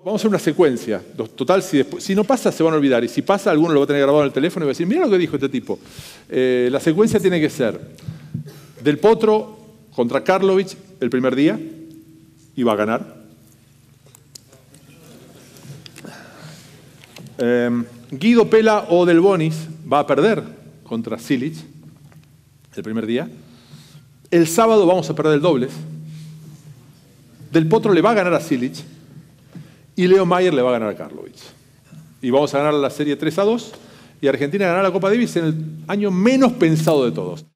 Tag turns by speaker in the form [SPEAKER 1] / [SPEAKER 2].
[SPEAKER 1] Vamos a hacer una secuencia. Total, si no pasa, se van a olvidar. Y si pasa, alguno lo va a tener grabado en el teléfono y va a decir, mira lo que dijo este tipo. La secuencia tiene que ser Del Potro contra Karlovic el primer día, y va a ganar. Guido Pella o Del Bonis va a perder contra Cilic el primer día. El sábado vamos a perder el dobles. Del Potro le va a ganar a Cilic y Leo Mayer le va a ganar a Karlovic. Y vamos a ganar la serie 3-2 y Argentina ganará la Copa Davis en el año menos pensado de todos.